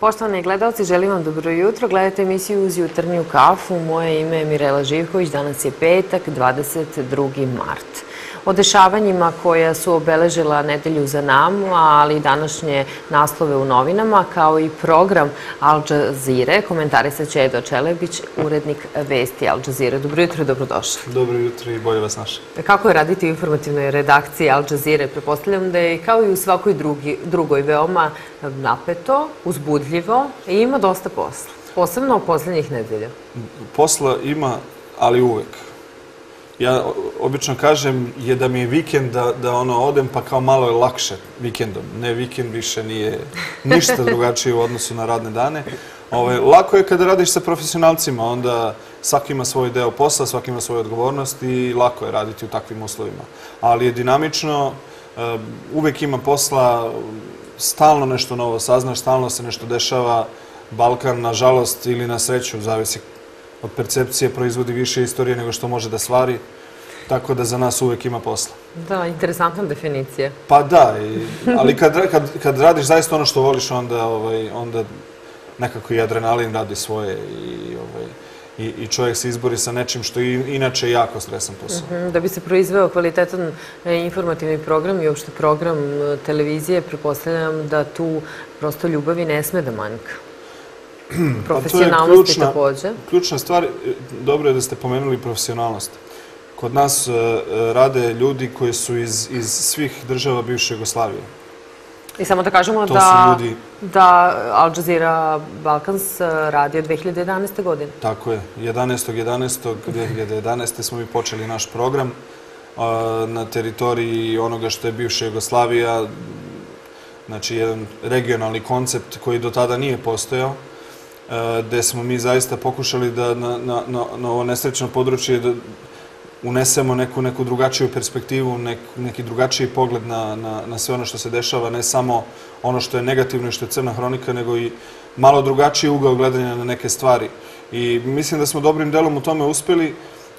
Poštovani gledalci, želim vam dobro jutro. Gledajte emisiju Uz jutarnju kafu. Moje ime je Mirela Živković. Danas je petak, 22. mart. O dešavanjima koja su obeležila nedelju za nama, ali i današnje naslove u novinama, kao i program Al Jazeere, komentarisat će Edo Čelebić, urednik vesti Al Jazeere. Dobro jutro i dobrodošli. Dobro jutro i bolje vas našli. Kako je raditi u informativnoj redakciji Al Jazeere? Prepostavljam da je kao i u svakoj drugoj veoma napeto, uzbudljivo i ima dosta posla. Posebno u posljednjih nedelja. Posla ima, ali uvek. Ja obično kažem da mi je vikend da odem pa kao malo je lakše vikendom. Ne, vikend više nije ništa drugačije u odnosu na radne dane. Lako je kada radiš sa profesionalcima, onda svaki ima svoj deo posla, svaki ima svoju odgovornost i lako je raditi u takvim uslovima. Ali je dinamično, uvek ima posla, stalno nešto novo saznaš, stalno se nešto dešava. Balkan, nažalost ili na sreću, zavisi od percepcije, proizvodi više istorije nego što može da stvari, tako da za nas uvek ima posla. Da, interesantna definicija. Pa da, ali kad radiš zaista ono što voliš, onda nekako i adrenalin radi svoje i čovjek se izbori sa nečim što je inače jako stresan posao. Da bi se proizveo kvalitetan informativni program i uopšte program televizije, pretpostavljam da tu prosto ljubavi ne sme da manjka. Profesionalnosti također. Ključna stvar, dobro je da ste pomenuli profesionalnost. Kod nas rade ljudi koji su iz svih država bivše Jugoslavije. I samo da kažemo da Al Jazeera Balkans radi od 2011. godine. Tako je. 11.11.2011. smo mi počeli naš program na teritoriji onoga što je bivša Jugoslavija. Znači, jedan regionalni koncept koji do tada nije postojao, gde smo mi zaista pokušali da na ovo nesrećno područje unesemo neku drugačiju perspektivu, neki drugačiji pogled na sve ono što se dešava, ne samo ono što je negativno i što je crna hronika, nego i malo drugačiji ugao gledanja na neke stvari. I mislim da smo dobrim delom u tome uspeli.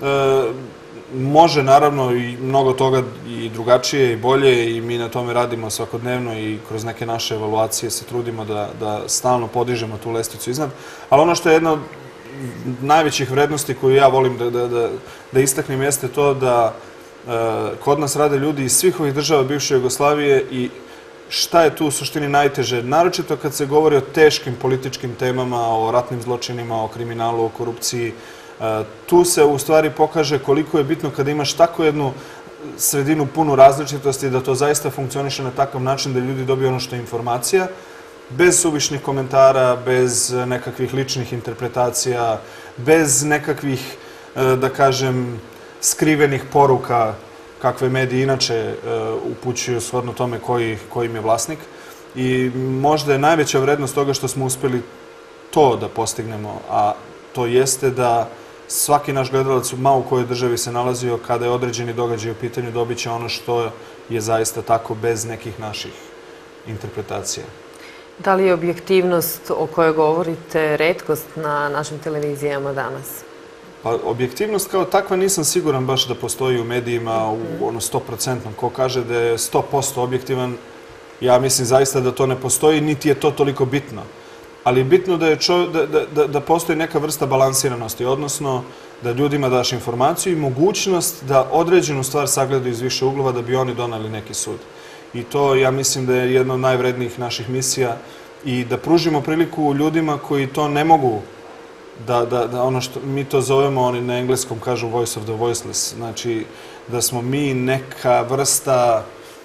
Može, naravno, i mnogo toga i drugačije i bolje i mi na tome radimo svakodnevno i kroz neke naše evaluacije se trudimo da stalno podižemo tu lestvicu iznad. Ali ono što je jedna od najvećih vrednosti koju ja volim da istaknem jeste to da kod nas rade ljudi iz svih ovih država bivše Jugoslavije i šta je tu u suštini najteže, naročito kad se govori o teškim političkim temama, o ratnim zločinima, o kriminalu, o korupciji. Tu se u stvari pokaže koliko je bitno kada imaš tako jednu sredinu punu različitosti da to zaista funkcioniše na takav način da ljudi dobiju ono što je informacija, bez suvišnih komentara, bez nekakvih ličnih interpretacija, bez nekakvih, da kažem, skrivenih poruka kakve mediji inače upućuju shodno tome kojim je vlasnik. I možda je najveća vrednost toga što smo uspeli to da postignemo, a to jeste da svaki naš gledalac ma u kojoj državi se nalazio, kada je određeni događaj u pitanju, dobit će ono što je zaista tako bez nekih naših interpretacija. Da li je objektivnost o kojoj govorite retkost na našim televizijama danas? Pa objektivnost kao takva nisam siguran baš da postoji u medijima u 100%. Ko kaže da je 100% objektivan, ja mislim zaista da to ne postoji, niti je to toliko bitno. Ali je bitno da postoji neka vrsta balansiranosti, odnosno da ljudima daš informaciju i mogućnost da određenu stvar sagledaju iz više uglova da bi oni donali neki sud. I to, ja mislim da je jedna od najvrednijih naših misija i da pružimo priliku ljudima koji to ne mogu, da ono što mi to zovemo, oni na engleskom kažu voice of the voiceless, znači da smo mi neka vrsta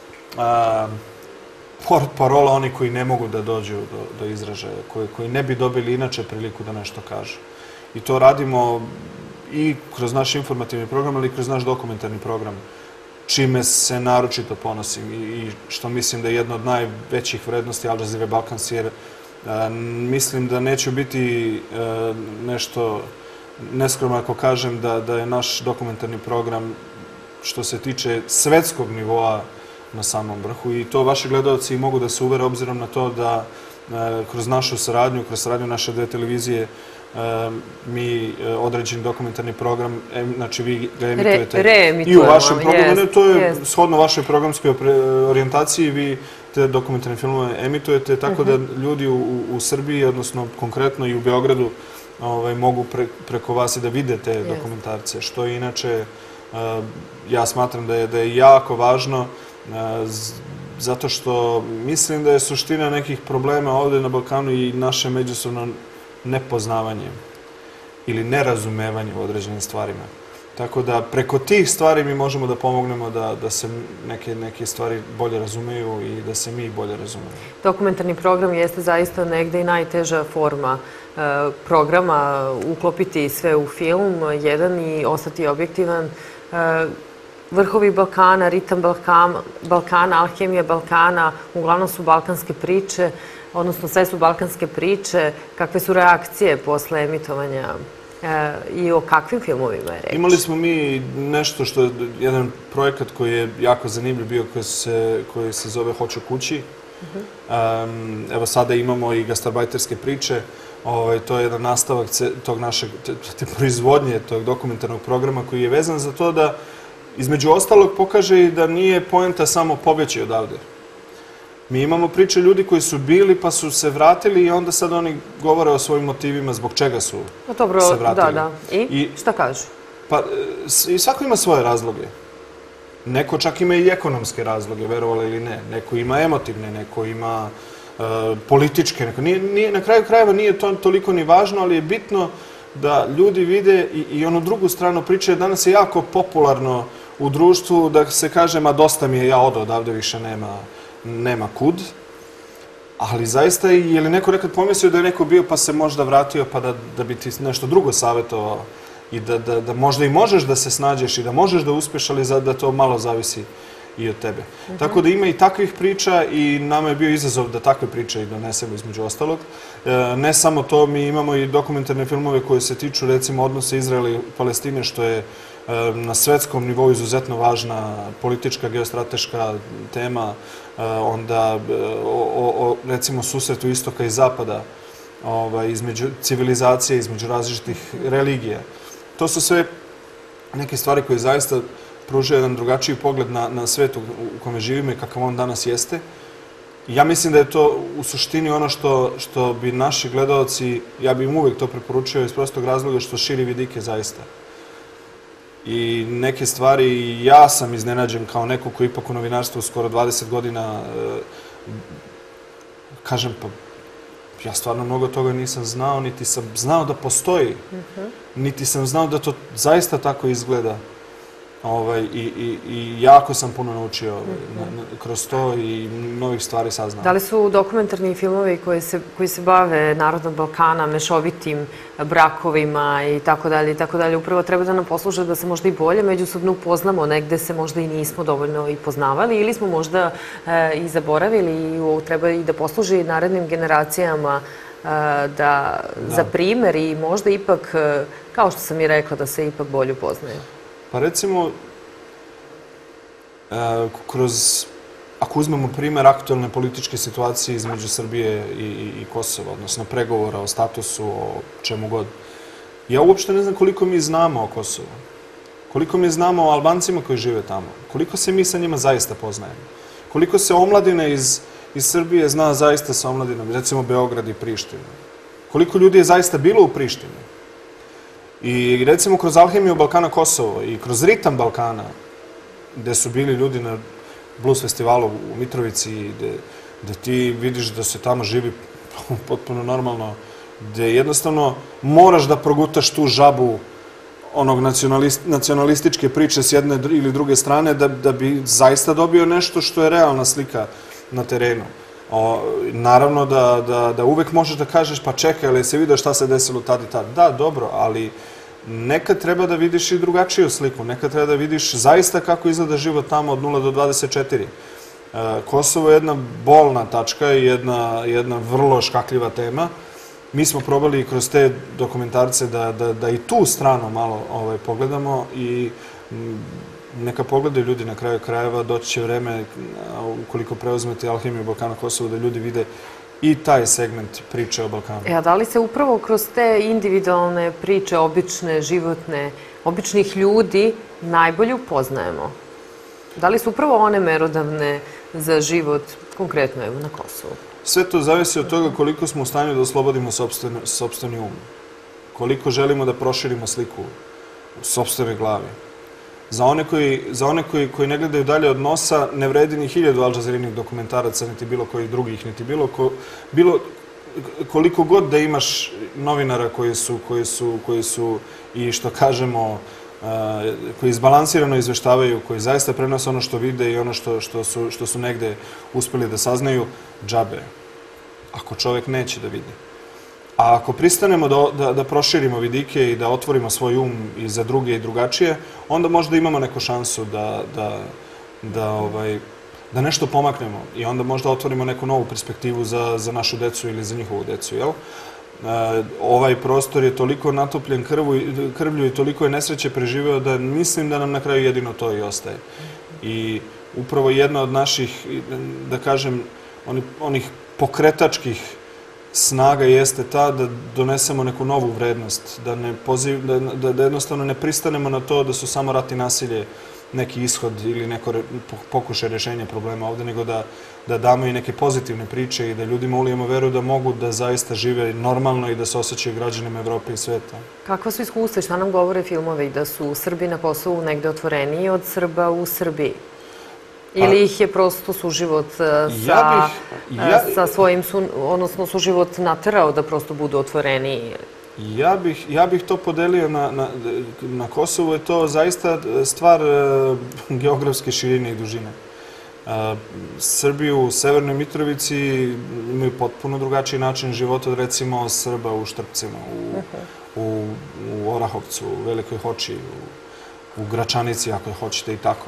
parola oni koji ne mogu da dođu do izražaja, koji ne bi dobili inače priliku da nešto kažu. I to radimo i kroz naš informativni program, ali i kroz naš dokumentarni program, čime se naročito ponosim i što mislim da je jedna od najvećih vrednosti Al Jazeera Balkans, jer mislim da neću biti nešto neskromno ako kažem da je naš dokumentarni program što se tiče svetskog nivoa na samom vrhu i to vaši gledalci mogu da se uvere obzirom na to da kroz našu saradnju, kroz saradnju naše dve televizije mi određeni dokumentarni program, znači vi ga emitujete i Reemitujemo, u vašem programu, jest, to je jest. shodno vašoj programskoj orijentaciji, vi te dokumentarne filmove emitujete, tako da ljudi u Srbiji, odnosno konkretno i u Beogradu, mogu preko vas i da vide te dokumentarce, što inače ja smatram da je jako važno, zato što mislim da je suština nekih problema ovde na Balkanu i naše međusobno nepoznavanje ili nerazumevanje u određenim stvarima. Tako da preko tih stvari mi možemo da pomognemo da se neke stvari bolje razumeju i da se mi bolje razumemo. Dokumentarni program jeste zaista negde i najteža forma programa, uklopiti sve u film jedan i ostati objektivan. Vrhovi Balkana, ritam Balkana, alhemija Balkana, uglavnom su balkanske priče, odnosno sve su balkanske priče. Kakve su reakcije posle emitovanja i o kakvim filmovima je reč? Imali smo mi nešto što je jedan projekat koji je jako zanimljiv bio, koji se zove Hoću kući. Evo sada imamo i gastarbajterske priče. To je jedan nastavak tog našeg proizvodnje, tog dokumentarnog programa koji je vezan za to da između ostalog pokaže i da nije poenta samo pobeći odavde. Mi imamo priče ljudi koji su bili pa su se vratili i onda sad oni govore o svojim motivima zbog čega su se vratili. Da. I šta kažu? Pa svako ima svoje razloge. Neko čak ima i ekonomske razloge, verovali ili ne. Neko ima emotivne, neko ima političke. Na kraju krajeva nije to toliko ni važno, ali je bitno da ljudi vide i onu drugu stranu priče. Danas je jako popularno u društvu da se kaže, ma dosta mi je, ja odo odavde, više nema kud. Ali zaista, je li neko nekad pomislio da je neko bio pa se možda vratio pa da bi ti nešto drugo savjetovao i da možda i možeš da se snađeš i da možeš da uspeš, ali da to malo zavisi i od tebe. Tako da ima i takvih priča i nama je bio izazov da takve priče i donesemo između ostalog. Ne samo to, mi imamo i dokumentarne filmove koje se tiču recimo odnosa Izraela i Palestine, što je na svetskom nivou izuzetno važna politička, geostrateška tema, onda o recimo susretu istoka i zapada, između civilizacije, između različitih religija. To su sve neke stvari koje zaista pružaju jedan drugačiji pogled na svet u kome živimo i kakav on danas jeste. Ja mislim da je to u suštini ono što bi naši gledalci, ja bi im uvek to preporučio iz prostog razloga što širi vidike zaista. I neke stvari, ja sam iznenađen kao neko koji ipak u novinarstvu skoro 20 godina, kažem pa, ja stvarno mnogo toga nisam znao, niti sam znao da postoji, niti sam znao da to zaista tako izgleda. I jako sam puno naučio kroz to i novih stvari saznao. Da li su dokumentarni filmovi koji se bave narodom Balkana, mešovitim brakovima i tako dalje, upravo treba da nam posluže da se možda i bolje međusobno upoznamo, negde se možda i nismo dovoljno i poznavali ili smo možda i zaboravili i treba i da posluži narednim generacijama za primer i možda ipak, kao što sam i rekla, da se ipak bolje upoznaju? Pa recimo, ako uzmemo primer aktualne političke situacije između Srbije i Kosova, odnosno pregovora o statusu, o čemu god, ja uopšte ne znam koliko mi znamo o Kosovu, koliko mi znamo o Albancima koji žive tamo, koliko se mi sa njima zaista poznajemo, koliko se omladine iz Srbije zna zaista sa omladinom, recimo Beograd i Priština, koliko ljudi je zaista bilo u Prištini. I recimo kroz Alhemiju Balkana Kosovo i kroz ritam Balkana, gde su bili ljudi na blues festivalu u Mitrovici, gde ti vidiš da se tamo živi potpuno normalno, gde jednostavno moraš da progutaš tu žabu onog nacionalističke priče s jedne ili druge strane da bi zaista dobio nešto što je realna slika na terenu. Naravno da uvek možeš da kažeš pa čekaj, ali se vidio šta se desilo tad i tad. Da, dobro, ali nekad treba da vidiš i drugačiju sliku. Nekad treba da vidiš zaista kako izgleda život tamo od 0 do 24. Kosovo je jedna bolna tačka i jedna vrlo škakljiva tema. Mi smo probali kroz te dokumentarce da i tu stranu malo pogledamo i neka pogledaju ljudi na kraju krajeva, doći će vreme, ukoliko preuzmete Alhemiju Balkana Kosovo, da ljudi vide i taj segment priče o Balkanu. A da li se upravo kroz te individualne priče, obične, životne, običnih ljudi najbolje upoznajemo? Da li su upravo one merodavne za život, konkretno evo na Kosovu? Sve to zavisi od toga koliko smo u stanju da oslobodimo sopstveni um. Koliko želimo da proširimo sliku u sopstvenoj glavi. Za one koji ne gledaju dalje od nosa, ne vredi ni 1000 Al Jazeerinih dokumentaraca, niti bilo kojih drugih, niti koliko god da imaš novinara koji su i što kažemo, koji izbalansirano izveštavaju, koji zaista prenose ono što vide i ono što su negde uspeli da saznaju, džabe. Ako čovek neće da vidi. A ako pristanemo da proširimo vidike i da otvorimo svoj um i za druge i drugačije, onda možda imamo neku šansu da nešto pomaknemo i onda možda otvorimo neku novu perspektivu za našu decu ili za njihovu decu, jel? Ovaj prostor je toliko natopljen krvlju i toliko je nesreće preživeo da mislim da nam na kraju jedino to i ostaje. I upravo jedna od naših, da kažem, onih pokretačkih snaga jeste ta da donesemo neku novu vrednost, da jednostavno ne pristanemo na to da su samo rat i nasilje neki ishod ili neko pokušaj rješenja problema ovde, nego da damo i neke pozitivne priče i da ljudima ulijemo veru da mogu da zaista žive normalno i da se osjećaju građanima Evrope i sveta. Kakva su iskustva i šta nam govore filmovi? Da su Srbi na Kosovu negde otvoreniji od Srba u Srbiji? Ili ih je prosto suživot sa svojim, odnosno suživot naterao da prosto budu otvoreniji? Ja bih to podelio na Kosovu, je to zaista stvar geografske širine i dužine. Srbi u Severnoj Mitrovici imaju potpuno drugačiji način života od recimo Srba u Štrpcima, u Orahovcu, u Velikoj Hoči, u Gračanici ako hoćete i tako.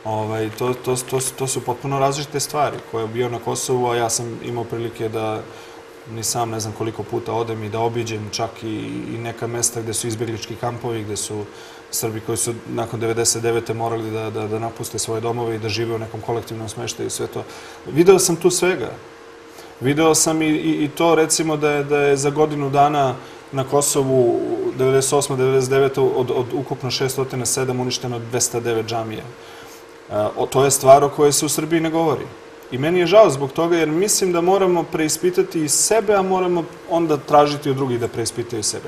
To su potpuno različite stvari koje je bio na Kosovu, a ja sam imao prilike da ni sam ne znam koliko puta odem i da obiđem čak i neka mesta gde su izbjeglički kampovi, gde su Srbi koji su nakon 99. morali da napuste svoje domove i da žive u nekom kolektivnom smeštaju i sve to. Video sam tu svega. Video sam i to recimo da je za godinu dana na Kosovu 98. 99. od ukupno 607 uništeno 209 džamija. To je stvar o kojoj se u Srbiji ne govori. I meni je žao zbog toga jer mislim da moramo preispitati i sebe, a moramo onda tražiti od drugih da preispitaju sebe.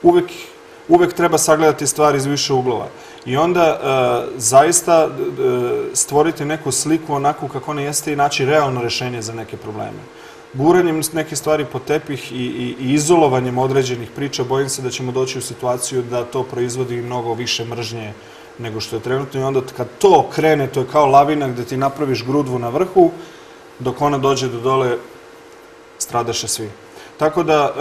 Uvek treba sagledati stvari iz više uglova. I onda zaista stvoriti neku sliku onako kako ona jeste i naći realno rešenje za neke probleme. Guranjem neke stvari po tepih i izolovanjem određenih priča, bojim se da ćemo doći u situaciju da to proizvodi mnogo više mržnje nego što je trenutno i onda kad to krene, to je kao lavina gde ti napraviš grudvu na vrhu, dok ona dođe do dole, stradaše svi. Tako da,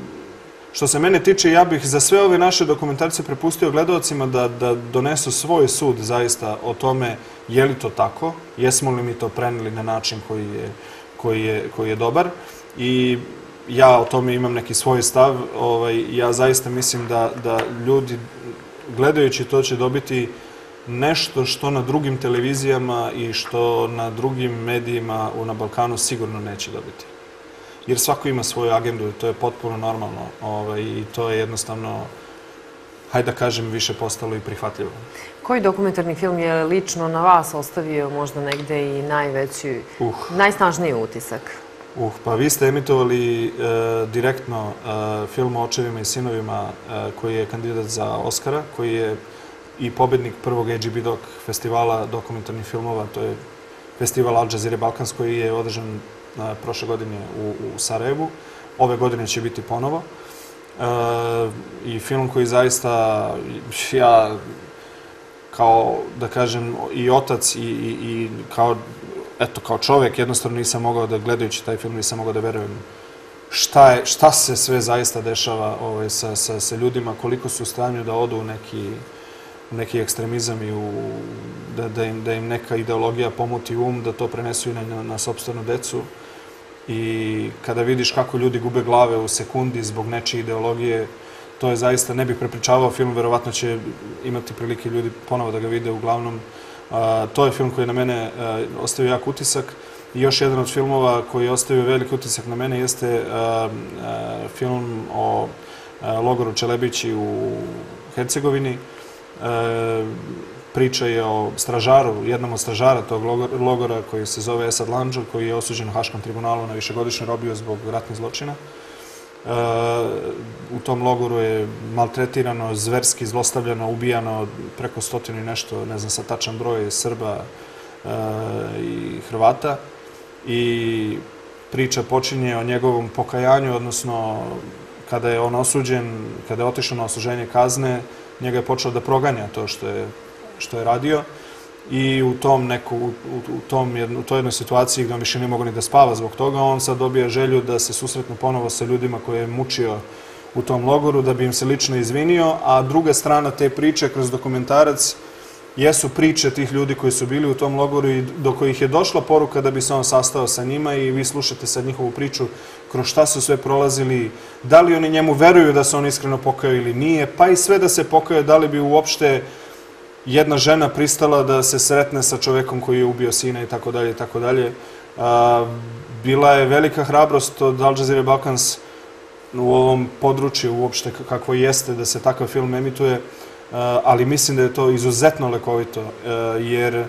što se mene tiče, ja bih za sve ove naše dokumentarce prepustio gledalcima da donesu svoj sud zaista o tome je li to tako, jesmo li mi to preneli na način koji je dobar i ja o tome imam neki svoj stav. Ja zaista mislim da ljudi gledajući to će dobiti nešto što na drugim televizijama i što na drugim medijima na Balkanu sigurno neće dobiti. Jer svako ima svoju agendu i to je potpuno normalno i to je jednostavno, hajde da kažem, više postalo i prihvatljivo. Koji dokumentarni film je lično na vas ostavio možda negde i najveći, najsnažniji utisak? Pa vi ste emitovali direktno film o očevima i sinovima koji je kandidat za Oscara, koji je i pobednik prvog AGB Doc festivala dokumentarnih filmova, to je festival Al Jazeera Balkans koji je održan prošle godine u Sarajevu. Ove godine će biti ponovo. I film koji zaista ja kao, da kažem, i otac i kao čovek jednostavno nisam mogao da, gledajući taj film, nisam mogao da verujem šta se sve zaista dešava sa ljudima, koliko su u stanju da odu u neki ekstremizam i da im neka ideologija pomuti da to prenesu i na sopstvenu decu. I kada vidiš kako ljudi gube glave u sekundi zbog nečije ideologije, to je zaista, ne bih prepričavao film, verovatno će imati prilike ljudi ponovo da ga vide. Uglavnom, to je film koji je na mene ostavio jak utisak I još jedan od filmova koji je ostavio veliki utisak na mene jeste film o logoru Čelebići u Hercegovini. Priča je o stražaru, jednom od stražara tog logora koji se zove Esad Landžo, koji je osuđen u Haškom tribunalu na višegodišnju robiju zbog ratnih zločina. U tom logoru je maltretirano, zverski zlostavljano, ubijano preko 100 i nešto, ne znam sad tačan broj, Srba i Hrvata. I priča počinje o njegovom pokajanju, odnosno kada je on osuđen, kada je otišao na odsluženje kazne, njega je počeo da proganja to što je radio. I u toj jednoj situaciji gdje on više nije mogo ni da spava zbog toga, on sad dobija želju da se susretne ponovo sa ljudima koje je mučio u tom logoru, da bi im se lično izvinio, a druga strana te priče kroz dokumentarac jesu priče tih ljudi koji su bili u tom logoru i do kojih je došla poruka da bi se on sastao sa njima i vi slušate sad njihovu priču kroz šta su sve prolazili, da li oni njemu veruju da se on iskreno pokajao ili nije, pa i sve da se pokajao, da li bi uopšte jedna žena pristala da se sretne sa čovekom koji je ubio sina i tako dalje i tako dalje. Bila je velika hrabrost od Al Jazeera Balkans u ovom području uopšte kakvo jeste da se takav film emituje, ali mislim da je to izuzetno lekovito, jer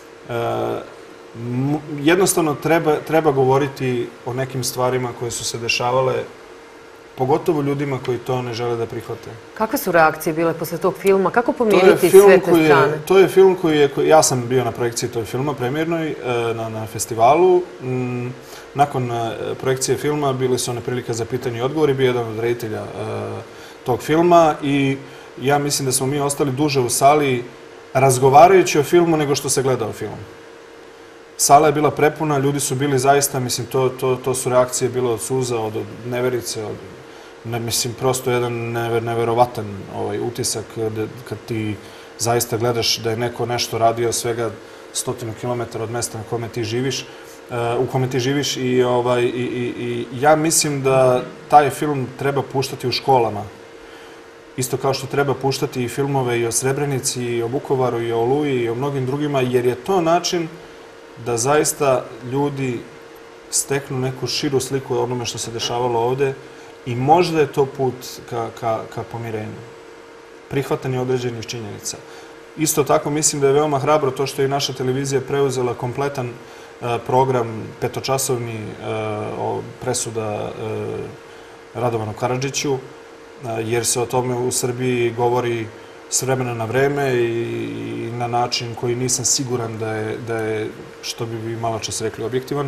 jednostavno treba govoriti o nekim stvarima koje su se dešavale, pogotovo ljudima koji to ne žele da prihvate. Kakve su reakcije bile posle tog filma? Kako pomiriti sve te strane? To je film koji je... Ja sam bio na projekciji tog filma, premijernoj, na festivalu. Nakon projekcije filma bili su one prilike za pitanje i odgovori, bio jedan od reditelja tog filma i ja mislim da smo mi ostali duže u sali razgovarajući o filmu nego što se gledao film. Sala je bila prepuna, ljudi su bili zaista, mislim, to su reakcije bile od suza, od neverice, mislim, prosto jedan neverovatan utisak kad ti zaista gledaš da je neko nešto radio svega 100 km od mesta na kome ti živiš, u kome ti živiš i ja mislim da taj film treba puštati u školama. Isto kao što treba puštati i filmove i o Srebrenici, i o Vukovaru, i o Oluji, i o mnogim drugima, jer je to način da zaista ljudi steknu neku širu sliku o onome što se dešavalo ovde i možda je to put ka pomirenju. Prihvatanje određenih činjenica. Isto tako mislim da je veoma hrabro to što je naša televizija preuzela kompletan program petočasovni presuda Radovanu Karadžiću, jer se o tome u Srbiji govori s vremena na vreme i na način koji nisam siguran da je, što bi vi malo čas rekli, objektivan.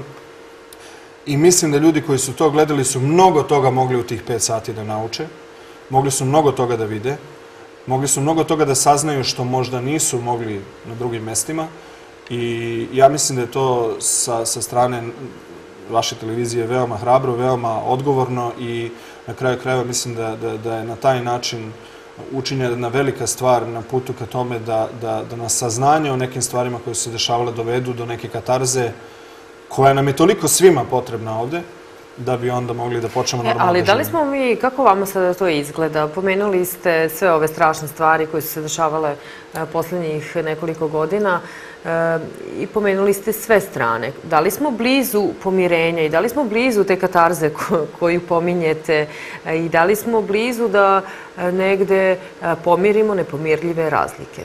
I mislim da ljudi koji su to gledali su mnogo toga mogli u tih 5 sati da nauče, mogli su mnogo toga da vide, mogli su mnogo toga da saznaju što možda nisu mogli na drugim mestima i ja mislim da je to sa strane vaše televizije veoma hrabro, veoma odgovorno i na kraju krajeva mislim da je na taj način učinjena velika stvar na putu ka tome da nas saznanje o nekim stvarima koje su se dešavale dovedu do neke katarze koja nam je toliko svima potrebna ovde, da bi onda mogli da počnemo normalno da živimo. Ali da li smo mi, kako vama sada to izgleda? Pomenuli ste sve ove strašne stvari koje su se dešavale poslednjih nekoliko godina i pomenuli ste sve strane. Da li smo blizu pomirenja i da li smo blizu te katarze koju pominjete i da li smo blizu da negde pomirimo nepomirljive razlike?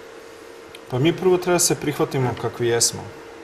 Pa mi prvo treba se prihvatimo kakvi jesmo.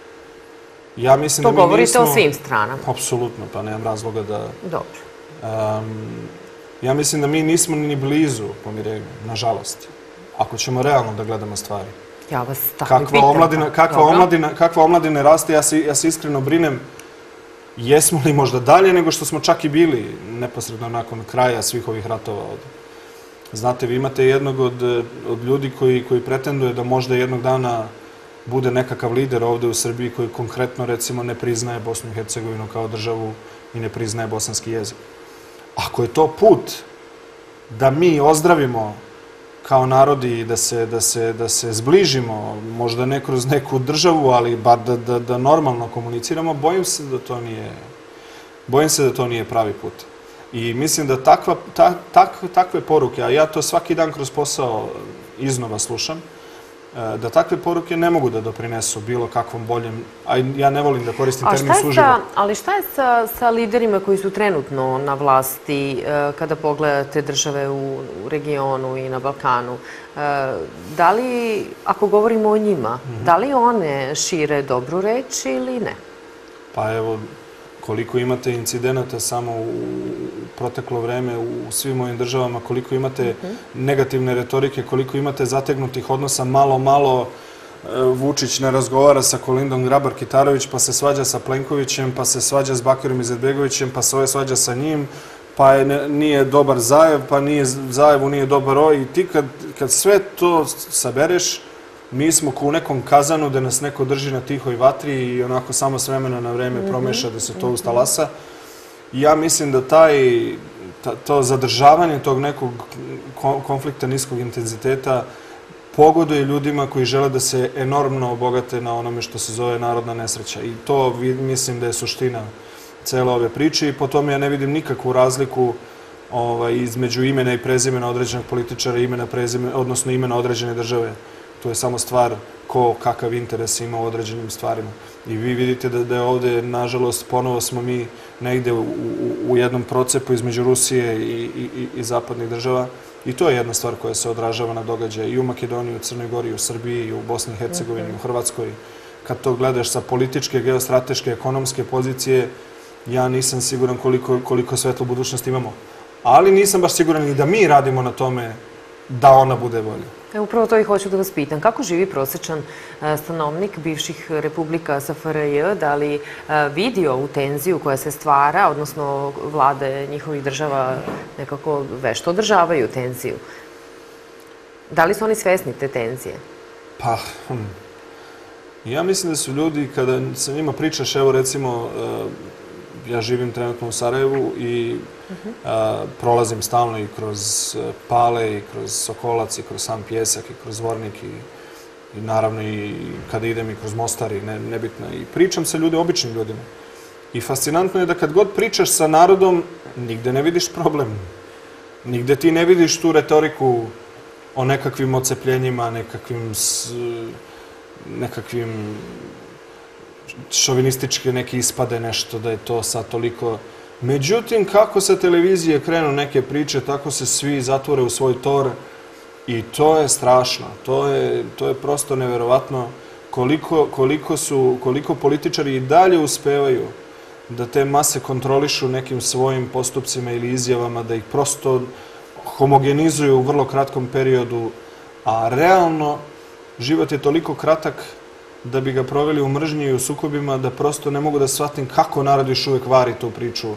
Ja mislim to da mi govorite nismo... o svim stranama. Apsolutno, pa nemam razloga da... Dobro. Ja mislim da mi nismo ni blizu pomirenju, nažalost. Ako ćemo realno da gledamo stvari. Ja vas tako i pitam. Kakva omladina raste, ja se iskreno brinem jesmo li možda dalje nego što smo čak i bili neposredno nakon kraja svih ovih ratova ovde. Znate, vi imate jednog od ljudi koji pretenduje da možda jednog dana bude nekakav lider ovde u Srbiji koji konkretno, recimo, ne priznaje Bosnu i Hercegovinu kao državu i ne priznaje bosanski jezik. Ako je to put da mi ozdravimo kao narodi i da se zbližimo, možda ne kroz neku državu, ali bar da normalno komuniciramo, bojim se da to nije pravi put. I mislim da takve poruke, a ja to svaki dan kroz posao iznova slušam, da takve poruke ne mogu da doprinesu bilo kakvom boljem, a ja ne volim da koristim termin suživot. Ali šta je sa liderima koji su trenutno na vlasti kada pogledate države u regionu i na Balkanu? Da li, ako govorimo o njima, da li one šire dobru reč ili ne? Pa evo, koliko imate incidenata samo u proteklo vreme u svim ovim državama, koliko imate negativne retorike, koliko imate zategnutih odnosa, malo Vučić ne razgovara sa Kolindom Grabar-Kitarović, pa se svađa sa Plenkovićem, pa se svađa s Bakirom Izetbegovićem, pa se svađa sa njim, pa nije dobar Zajev, pa Zajevu nije dobar i ti kad sve to sabereš, mi smo u nekom kazanu da nas neko drži na tihoj vatri i onako samo s vremena na vreme promeša da se to ustalasa. Ja mislim da to zadržavanje tog nekog konflikta niskog intenziteta pogoduje ljudima koji žele da se enormno obogate na onome što se zove narodna nesreća. I to mislim da je suština cele ove priče i po tome ja ne vidim nikakvu razliku između imena i prezimena određenog političara i odnosno imena određene države. To je samo stvar ko kakav interes ima u određenim stvarima. I vi vidite da je ovde, nažalost, ponovo smo mi negde u jednom procepu između Rusije i zapadnih država. I to je jedna stvar koja se odražava na događaje i u Makedoniji, u Crnoj Gori, u Srbiji, i u Bosni i Hercegovini, u Hrvatskoj. Kad to gledaš sa političke, geostrateške, ekonomske pozicije, ja nisam siguran koliko svetlu budućnost imamo. Ali nisam baš siguran i da mi radimo na tome da ona bude bolja. Upravo to i hoću da vas pitam. Kako živi prosječan stanovnik bivših republika SFRJ? Da li vidi ovu tenziju koja se stvara, odnosno vlade njihovih država nekako vešto održavaju tenziju? Da li su oni svesni te tenzije? Pa, ja mislim da su ljudi, kada sa njima pričaš, evo recimo, ja živim trenutno u Sarajevu i prolazim stalno i kroz Pale, i kroz Sokolac, i kroz sam Pjesak, i kroz Zvornik, i naravno i kada idem i kroz Mostar, i nebitno. I pričam sa običnim ljudima. I fascinantno je da kad god pričaš sa narodom, nigde ne vidiš problem. Nigde ti ne vidiš tu retoriku o nekakvim ocepljenjima, nekakvim šovinističke neke ispade, nešto da je to sad toliko. Međutim, kako sa televizije krenu neke priče, tako se svi zatvore u svoj tor i to je strašno. To je prosto neverovatno koliko političari i dalje uspevaju da te mase kontrolišu nekim svojim postupcima ili izjavama, da ih prosto homogenizuju u vrlo kratkom periodu, a realno život je toliko kratak da bi ga proveli u mržnji i u sukobima, da prosto ne mogu da shvatim kako narod još uvek vari tu priču,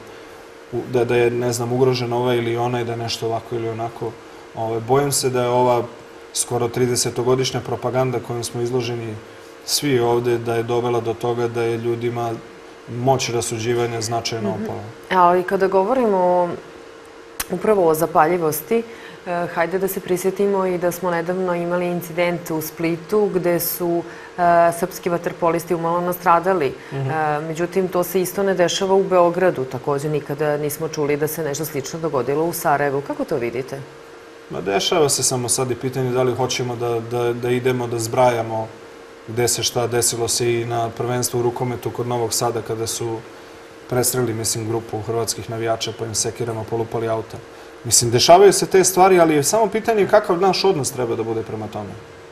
da je, ne znam, ugrožen ovaj ili onaj, da je nešto ovako ili onako. Bojim se da je ova skoro 30-godišnja propaganda kojom smo izloženi svi ovde, da je dovela do toga da je ljudima moć rasuđivanja značajno opala. Ali kada govorimo upravo o zapaljivosti, hajde da se prisjetimo i da smo nedavno imali incident u Splitu gde su srpski vaterpolisti umalo nastradali. Međutim, to se isto ne dešava u Beogradu. Također nikada nismo čuli da se nešto slično dogodilo u Sarajevu. Kako to vidite? Dešava se, samo sad je pitanje da li hoćemo da idemo da zbrajamo gde se šta desilo se i na prvenstvu u rukometu kod Novog Sada kada su presreli, mislim, grupu hrvatskih navijača pa im sekirama polupali auta. Mislim, dešavaju se te stvari, ali je samo pitanje kakav naš odnos treba da bude prema tome.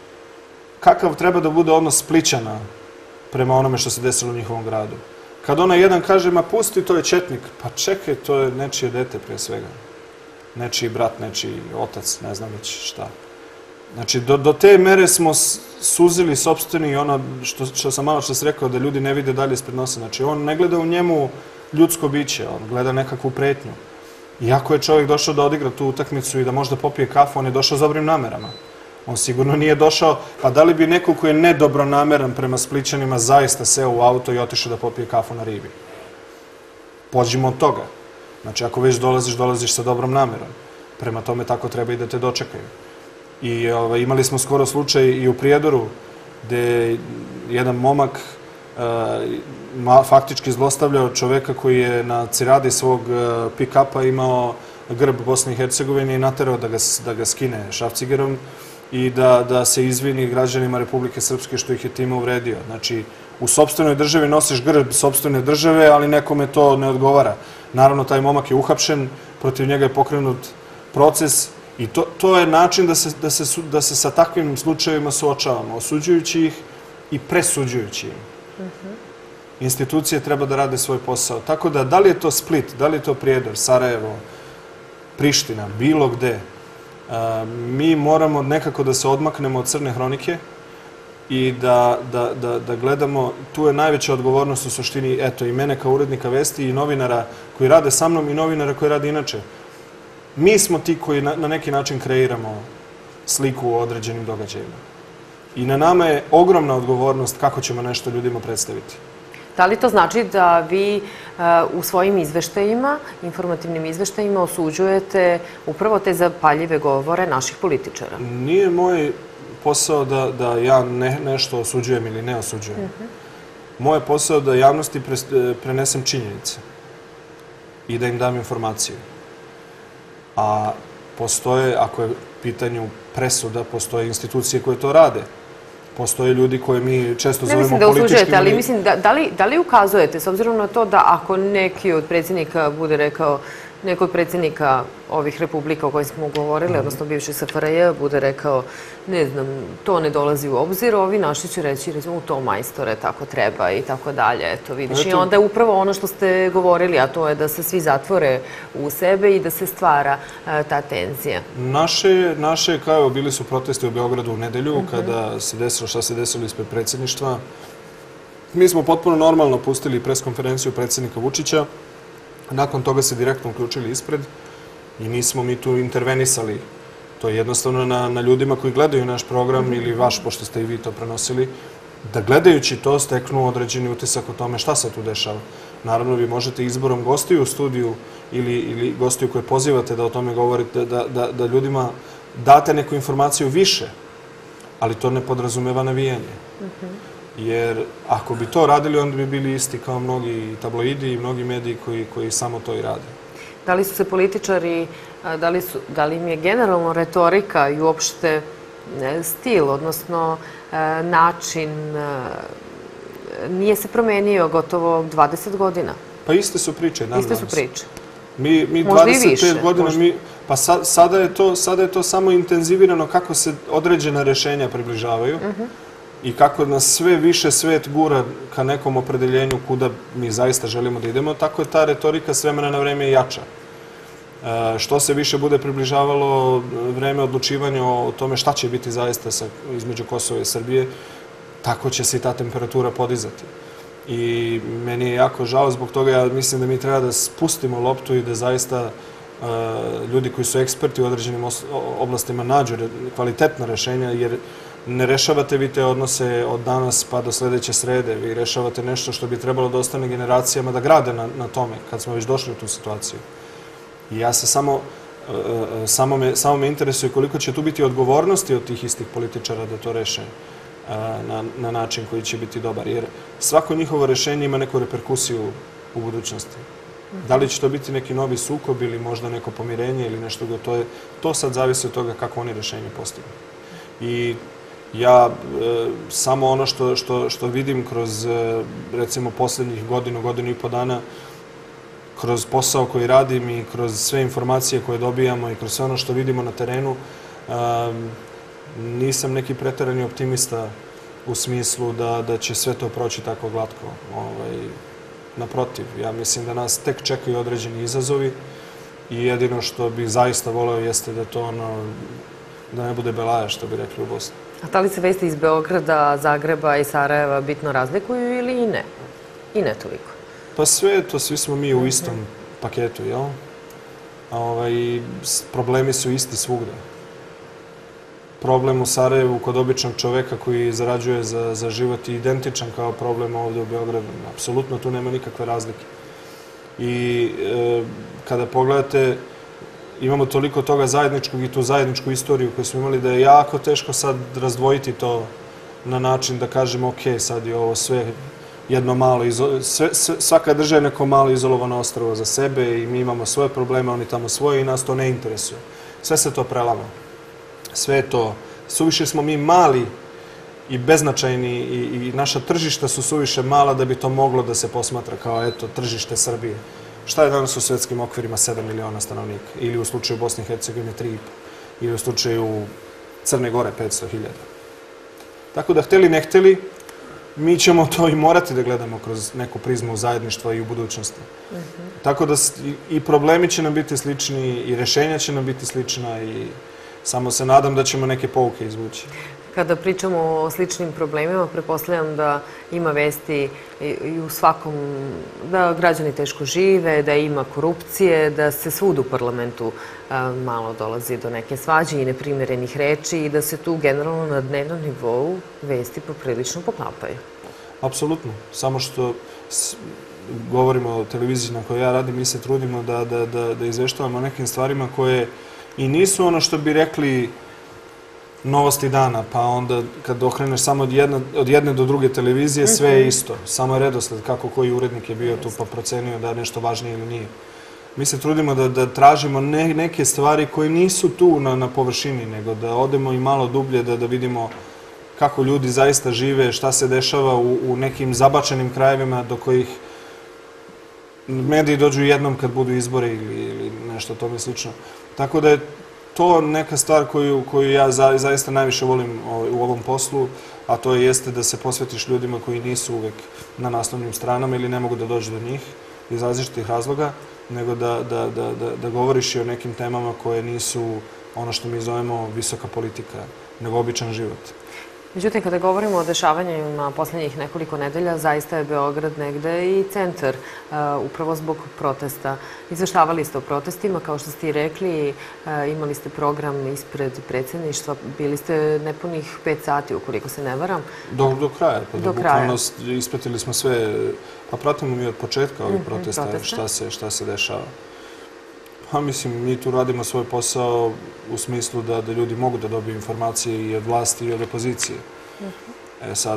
Kakav treba da bude odnos Splićana prema onome što se desilo u njihovom gradu. Kad onaj jedan kaže, ma pusti, to je četnik. Pa čekaj, to je nečije dete prije svega. Nečiji brat, nečiji otac, ne znam već šta. Znači, do te mere smo suzili sopstveni ono što sam malo čas rekao, da ljudi ne vide dalje ispred nosa. Znači, on ne gleda u njemu ljudsko biće, on gleda nekakvu pretnju. Iako je čovjek došao da odigra tu utakmicu i da možda popije kafu, on je došao s dobrim namerama. On sigurno nije došao, pa da li bi neko koji je nedobronameran prema Splićanima zaista seo u auto i otišao da popije kafu na rivi? Pođimo od toga. Znači, ako već dolaziš sa dobrom namerom. Prema tome tako treba i da te dočekaju. I imali smo skoro slučaj i u Prijedoru, gde jedan momak faktički zlostavljao čoveka koji je na ciradi svog pick-upa imao grb Bosne i Hercegovine i naterao da ga skine šrafcigerom i da se izvini građanima Republike Srpske što ih je time uvredio. Znači, u sopstvenoj državi nosiš grb sopstvene države, ali nekome to ne odgovara. Naravno, taj momak je uhapšen, protiv njega je pokrenut proces i to je način da se sa takvim slučajevima suočavamo, osuđujući ih i presuđujući im. Institucije treba da rade svoj posao. Tako da li je to Split, da li je to Prijedor, Sarajevo, Priština, bilo gde, mi moramo nekako da se odmaknemo od crne hronike i da gledamo, tu je najveća odgovornost u suštini, eto, i mene kao urednika vesti i novinara koji rade sa mnom i novinara koji rade inače. Mi smo ti koji na neki način kreiramo sliku o određenim događajima. I na nama je ogromna odgovornost kako ćemo nešto ljudima predstaviti. Da li to znači da vi u svojim izveštajima, informativnim izveštajima, osuđujete upravo te zapaljive govore naših političara? Nije moj posao da ja nešto osuđujem ili ne osuđujem. Moj je posao da javnosti prenesem činjenice i da im dam informaciju. A postoje, ako je pitanju presuda, postoje institucije koje to rade. Postoje ljudi koje mi često zovemo političkim... Ne mislim da osuđujete, ali mislim, da li ukazujete, s obzirom na to da ako neki od predsjednika bude rekao, neko od predsjednika ovih republika o kojim smo govorili, odnosno bivši SFRJ, bude rekao, ne znam, to ne dolazi u obzir, ovi naši će reći, recimo, to majstore, tako treba i tako dalje, eto vidiš. I onda je upravo ono što ste govorili, a to je da se svi zatvore u sebe i da se stvara ta tenzija. Naše, kao bili su protesti u Beogradu u nedelju, kada se desilo šta se desilo ispred predsjedništva. Mi smo potpuno normalno pustili preskonferenciju predsjednika Vučića. Nakon toga se direktno uključili ispred i nismo mi tu intervenisali. To je jednostavno na ljudima koji gledaju naš program ili vaš, pošto ste i vi to prenosili, da gledajući to steknu određeni utisak o tome šta se tu dešava. Naravno, vi možete izborom gostiju u studiju ili gostiju koje pozivate da o tome govorite, da ljudima date neku informaciju više, ali to ne podrazumeva navijanje. Jer ako bi to radili, onda bi bili isti kao mnogi tabloidi i mnogi mediji koji samo to i rade. Da li su se političari, da li im je generalno retorika i uopšte stil, odnosno način, nije se promenio gotovo 20 godina? Pa iste su priče. Iste su priče. Mi 25 godina, pa sada je to samo intenzivirano kako se određena rešenja približavaju. I kako nas sve više svet gura ka nekom opredeljenju kuda mi zaista želimo da idemo, tako je ta retorika s vremena na vreme jača. Što se više bude približavalo vreme odlučivanja o tome šta će biti zaista između Kosova i Srbije, tako će se i ta temperatura podizati. I meni je jako žao zbog toga, ja mislim da mi treba da spustimo loptu i da zaista ljudi koji su eksperti u određenim oblastima nađu kvalitetna rešenja, jer ne rešavate vi te odnose od danas pa do sledeće srede. Vi rešavate nešto što bi trebalo da ostane generacijama da grade na tome, kad smo već došli u tu situaciju. I ja se samo me interesuje koliko će tu biti odgovornosti od tih istih političara da to reše na način koji će biti dobar. Jer svako njihovo rešenje ima neku reperkusiju u budućnosti. Da li će to biti neki novi sukob ili možda neko pomirenje ili nešto drugo, to sad zavisi od toga kako oni rešenje postignu. I ja samo ono što vidim kroz, recimo, posljednjih godinu i po dana, kroz posao koji radim i kroz sve informacije koje dobijamo i kroz sve ono što vidimo na terenu, nisam neki preterani optimista u smislu da će sve to proći tako glatko. Naprotiv, ja mislim da nas tek čekaju određeni izazovi i jedino što bih zaista voleo jeste da to da ne bude belaja, što bi rekli u Bosni. A da li se vesti iz Beograda, Zagreba i Sarajeva bitno razlikuju ili i ne? I ne toliko? Pa sve to, svi smo mi u istom paketu, jel? Problemi su isti svugde. Problem u Sarajevu kod običnog čoveka koji zarađuje za život je identičan kao problem ovdje u Beogradu. Apsolutno tu nema nikakve razlike. I kada pogledate, imamo toliko toga zajedničkog i tu zajedničku istoriju koju smo imali da je jako teško sad razdvojiti to na način da kažemo ok, sad je ovo sve jedno malo, svaka država je neko malo izolovano ostrvo za sebe i mi imamo svoje probleme, oni tamo svoje i nas to ne interesuje. Sve se to prelama. Sve je to suviše smo mi mali i beznačajni i naša tržišta su suviše mala da bi to moglo da se posmatra kao, eto, tržište Srbije. Šta je danas u svetskim okvirima 7 miliona stanovnika? Ili u slučaju Bosne i Hercegovine 3,5? Ili u slučaju Crne Gore 500.000? Tako da, hteli ne hteli, mi ćemo to i morati da gledamo kroz neku prizmu zajedništva i u budućnosti. Tako da i problemi će nam biti slični, i rešenja će nam biti slična i samo se nadam da ćemo neke pouke izvući. Kada pričamo o sličnim problemima, pretpostavljam da ima vesti i u svakom, da građani teško žive, da ima korupcije, da se svud u parlamentu malo dolazi do neke svađe i neprimerenih reči i da se tu generalno na dnevnom nivou vesti poprilično poklapaju. Apsolutno. Samo što govorimo o televiziji na kojoj ja radim, mi se trudimo da izveštavamo o nekim stvarima koje i nisu ono što bi rekli novosti dana, pa onda kad okreneš samo od jedne do druge televizije, sve je isto. Samo je redosled kako koji urednik je bio tu pa procenio da je nešto važnije ili nije. Mi se trudimo da tražimo neke stvari koje nisu tu na površini, nego da odemo i malo dublje, da vidimo kako ljudi zaista žive, šta se dešava u nekim zabačenim krajevima do kojih mediji dođu jednom kad budu izbori ili nešto tome slično. Tako da je to neka stvar koju ja zaista najviše volim u ovom poslu, a to jeste da se posvetiš ljudima koji nisu uvek na naslovnim stranama ili ne mogu da dođu do njih iz različitih razloga, nego da govoriš i o nekim temama koje nisu ono što mi zovemo visoka politika, nego običan život. Međutim, kada govorimo o dešavanjima poslednjih nekoliko nedelja, zaista je Beograd negde i centar, upravo zbog protesta. Izveštavali ste o protestima, kao što ste i rekli, imali ste program ispred predsjedništva, bili ste nepunih 5 sati, ukoliko se ne varam. Do kraja, pa bukvalno ispratili smo sve, pa pratimo mi od početka ovih protesta, šta se dešava. Pa mislim, mi tu radimo svoj posao u smislu da ljudi mogu da dobiju informacije i od vlasti i od opozicije. Sad,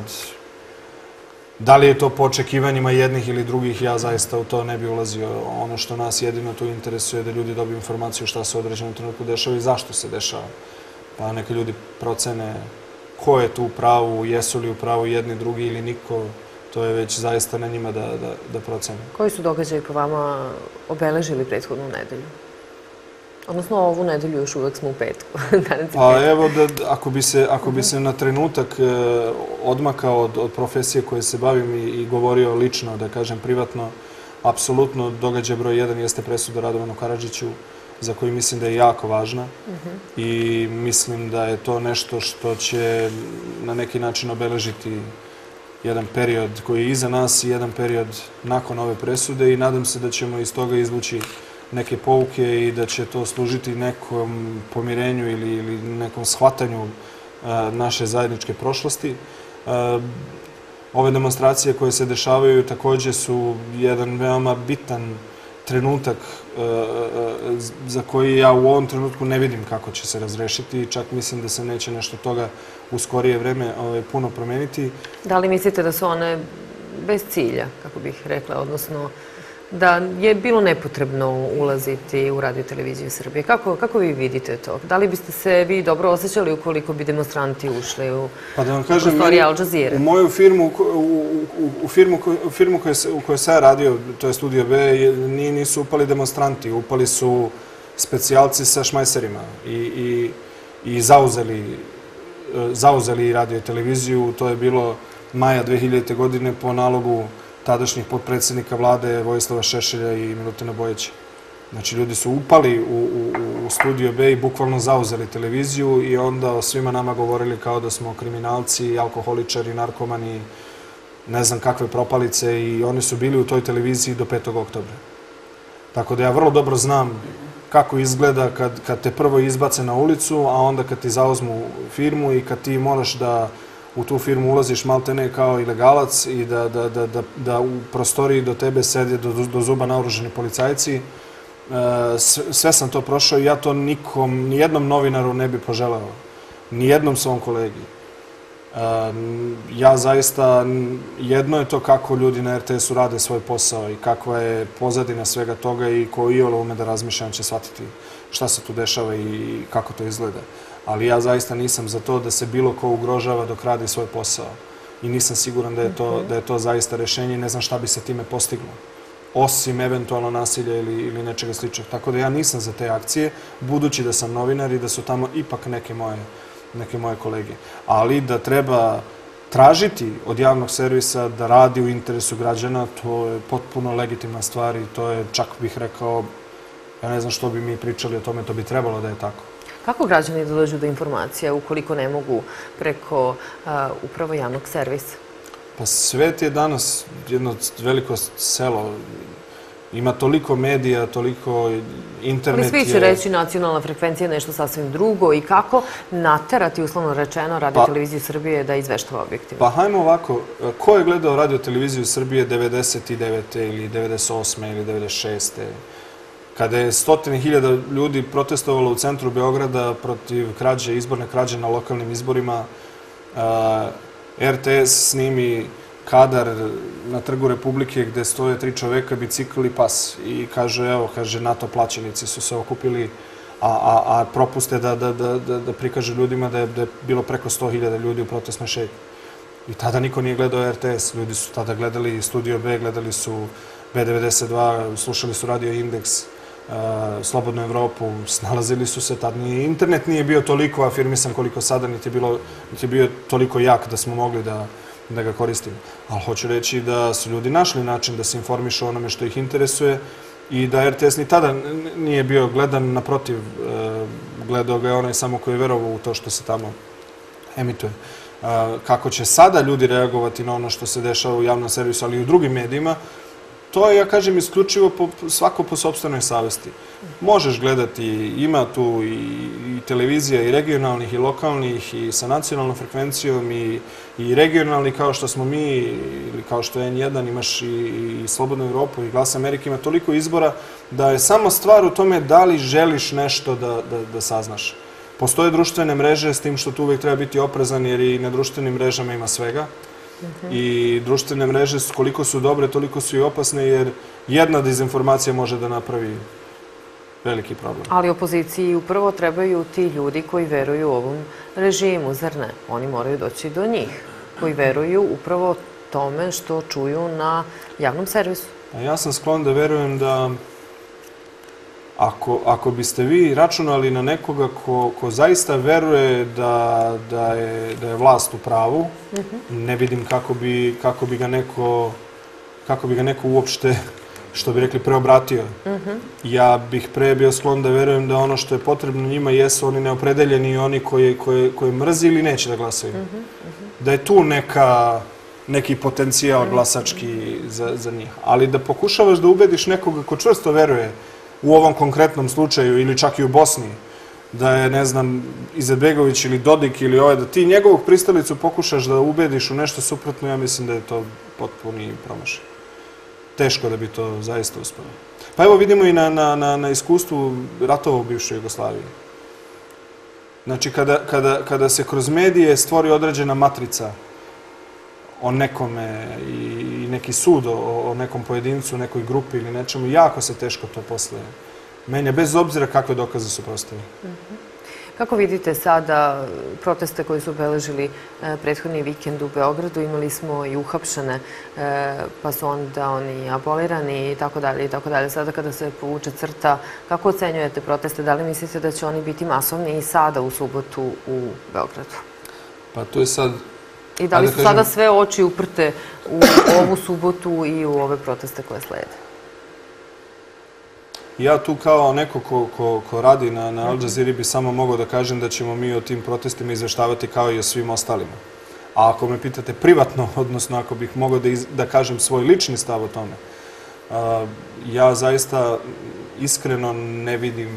da li je to po očekivanjima jednih ili drugih, ja zaista u to ne bi ulazio. Ono što nas jedino tu interesuje je da ljudi dobiju informaciju šta se u određenom trenutku dešava i zašto se dešava. Pa neka ljudi procene ko je tu u pravu, jesu li u pravu jedni, drugi ili niko. To je već zaista na njima da procene. Koji su događaji po vama obeležili prethodnu nedelju? Odnosno, ovu nedelju još uvek smo u petku. Pa evo, ako bi se na trenutak odmakao od profesije koje se bavim i govorio lično, da kažem privatno, apsolutno događaj broj 1 jeste presuda Radovanu Karadžiću, za koju mislim da je jako važna i mislim da je to nešto što će na neki način obeležiti jedan period koji je iza nas i jedan period nakon ove presude i nadam se da ćemo iz toga izvući neke pouke i da će to služiti nekom pomirenju ili nekom shvatanju naše zajedničke prošlosti. Ove demonstracije koje se dešavaju takođe su jedan veoma bitan trenutak za koji ja u ovom trenutku ne vidim kako će se razrešiti i čak mislim da se neće nešto toga u skorije vreme puno promeniti. Da li mislite da su one bez cilja, kako bih rekla, odnosno da je bilo nepotrebno ulaziti u Radio televiziju Srbije? Kako vi vidite to? Da li biste se vi dobro osjećali ukoliko bi demonstranti ušli u prostorije Al Jazeere? U moju firmu, u firmu u kojoj sam radio, to je Studio B, nisu upali demonstranti, upali su specijalci sa šmajserima i zauzeli Radio televiziju. To je bilo maja 2000. godine po nalogu tadašnjih potpredsjednika vlade Vojislava Šešelja i Milutina Bojića. Znači, ljudi su upali u Studio B i bukvalno zauzeli televiziju i onda o svima nama govorili kao da smo kriminalci, alkoholičari, narkomani, ne znam kakve propalice i oni su bili u toj televiziji do 5. oktobra. Tako da ja vrlo dobro znam kako izgleda kad te prvo izbace na ulicu, a onda kad ti zauzmu firmu i kad ti moraš da u tu firmu ulaziš maltene kao ilegalac i da u prostoriji do tebe sede do zuba naoružani policajci. Sve sam to prošao i ja to nijednom novinaru ne bi poželao. Nijednom svom kolegi. Ja zaista, jedno je to kako ljudi na RTS-u rade svoj posao i kakva je pozadina svega toga i ko iole ume da razmišlja, će shvatiti šta se tu dešava i kako to izgleda. Ali ja zaista nisam za to da se bilo ko ugrožava dok radi svoj posao. I nisam siguran da je to zaista rešenje i ne znam šta bi se time postiglo. Osim eventualno nasilja ili nečega sličnog. Tako da ja nisam za te akcije, budući da sam novinar i da su tamo ipak neke moje kolege. Ali da treba tražiti od javnog servisa da radi u interesu građana, to je potpuno legitimna stvar i to je, čak bih rekao, ja ne znam što bi mi pričali o tome, to bi trebalo da je tako. Kako građani dođu do informacija ukoliko ne mogu preko upravo javnog servisa? Pa svet je danas jedno veliko selo. Ima toliko medija, toliko internet. Ali svi će reći nacionalna frekvencija je nešto sasvim drugo i kako naterati, uslovno rečeno, Radio televiziju Srbije da izveštava objektivno? Pa hajmo ovako, ko je gledao Radio televiziju Srbije 99. ili 98. ili 96. Kada je 100.000 ljudi protestovalo u centru Beograda protiv izborne krađe na lokalnim izborima, RTS snimi kadar na Trgu Republike gde stoje 3 čoveka, bicikl i pas. I kaže, evo, NATO plaćenici su se okupili, a propuste da prikaže ljudima da je bilo preko 100.000 ljudi u protestnoj šetnji. I tada niko nije gledao RTS. Ljudi su tada gledali Studio B, gledali su B92, slušali su Radio Indeks, Slobodnu Evropu, snalazili su se tad. Internet nije bio toliko afirmisan koliko sada, niti je bio toliko jak da smo mogli da ga koristimo. Ali hoću reći da su ljudi našli način da se informišu o onome što ih interesuje i da RTS ni tada nije bio gledan, naprotiv, gledao ga je onaj samo koji je verovao u to što se tamo emituje. Kako će sada ljudi reagovati na ono što se dešava u javnom servisu, ali i u drugim medijima, to je, ja kažem, isključivo svako po sopstvenoj savesti. Možeš gledati, ima tu i televizija i regionalnih i lokalnih i sa nacionalnom frekvencijom i regionalni kao što smo mi ili kao što je N1, imaš i Slobodnu Evropu i Glas Amerike, ima toliko izbora da je samo stvar u tome da li želiš nešto da saznaš. Postoje društvene mreže, s tim što tu uvijek treba biti oprezan jer i na društvenim mrežama ima svega. I društvene mreže, koliko su dobre, toliko su i opasne, jer jedna dezinformacija može da napravi veliki problem. Ali opoziciji upravo trebaju ti ljudi koji veruju ovom režimu, zar ne? Oni moraju doći do njih, koji veruju upravo tome što čuju na javnom servisu. Ja sam sklon da verujem da ako biste vi računali na nekoga ko zaista veruje da je vlast u pravu, ne vidim kako bi ga neko uopšte, što bi rekli, preobratio. Ja bih pre bio sklon da verujem da ono što je potrebno njima jesu oni neopredeljeni i oni koji mrzi ili neće da glasaju. Da je tu neki potencijal glasački za njih. Ali da pokušavaš da ubediš nekoga ko čvrsto veruje u ovom konkretnom slučaju ili čak i u Bosni, da je, ne znam, Izetbegović ili Dodik ili da ti njegovog pristalicu pokušaš da ubediš u nešto suprotno, ja mislim da je to potpuni promašaj. Teško da bi to zaista uspelo. Pa evo vidimo i na iskustvu ratova u bivšoj Jugoslaviji. Znači, kada se kroz medije stvori određena matrica o nekome i neki sud o nekom pojedincu, nekoj grupi ili nečemu, jako se teško to posle menja, bez obzira kakve dokaze su postavili. Kako vidite sada proteste koji su obeležili prethodni vikend u Beogradu? Imali smo i uhapšene, pa su onda oni abolirani i tako dalje i tako dalje. Sada kada se povuče crta, kako ocenjujete proteste? Da li mislite da će oni biti masovni i sada u subotu u Beogradu? Pa to je sad... I da li su sada sve oči uprte u ovu subotu i u ove proteste koje slede? Ja tu kao neko ko radi na Al Jazeera bi samo mogao da kažem da ćemo mi o tim protestima izveštavati kao i o svim ostalima. A ako me pitate privatno, odnosno ako bih mogao da kažem svoj lični stav o tome, ja zaista iskreno ne vidim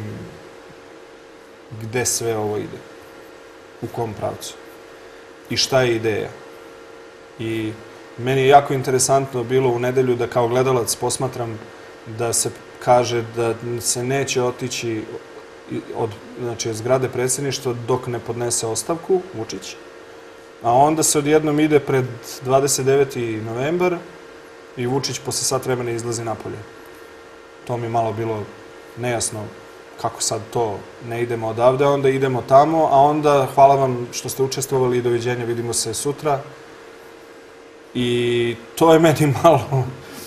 gde sve ovo ide, u kom pravcu i šta je ideja. I meni je jako interesantno bilo u nedelju da kao gledalac posmatram da se kaže da se neće otići od zgrade predsjedništva dok ne podnese ostavku Vučić, a onda se odjednom ide pred 29. novembar i Vučić posle sat vremena izlazi napolje. To mi je malo bilo nejasno kako sad to, ne idemo odavde, onda idemo tamo, a onda hvala vam što ste učestvovali i doviđenja, vidimo se sutra. I to je meni malo...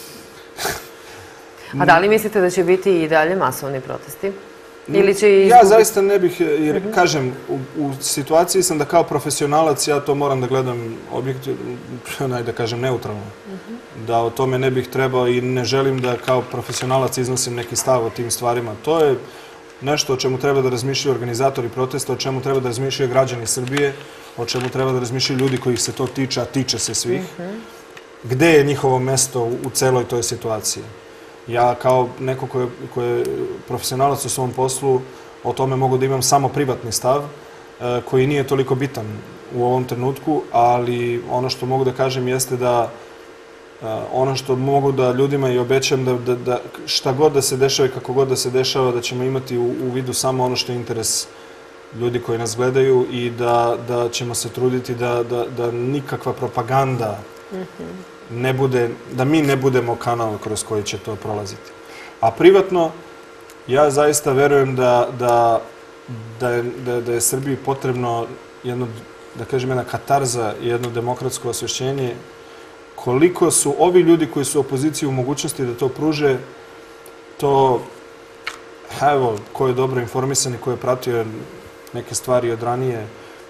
A da li mislite da će biti i dalje masovni protesti? Ili će Ja zaista ne bih, jer kažem, u situaciji sam da kao profesionalac ja to moram da gledam objektivno, da kažem neutralno. Da o tome ne bih trebao i ne želim da kao profesionalac iznosim neki stav o tim stvarima. To je nešto o čemu treba da razmišljaju organizatori protesta, o čemu treba da razmišljaju građani Srbije, o čemu treba da razmišljaju ljudi kojih se to tiče, a tiče se svih. Gde je njihovo mesto u celoj toj situaciji? Ja kao neko ko je profesionalac u svom poslu, o tome mogu da imam samo privatni stav, koji nije toliko bitan u ovom trenutku, ali ono što mogu da kažem jeste da ono što mogu da ljudima i obećam da šta god da se dešava i kako god da se dešava, da ćemo imati u vidu samo ono što je interes ljudi koji nas gledaju i da ćemo se truditi da nikakva propaganda ne bude, da mi ne budemo kanal kroz koji će to prolaziti. A privatno, ja zaista verujem da je Srbiji potrebno jedno, da kažem, jedna katarza i jedno demokratsko osvešćenje. Koliko su ovi ljudi koji su u opoziciji u mogućnosti da to pruže, to, evo, ko je dobro informisan i ko je pratio neke stvari od ranije,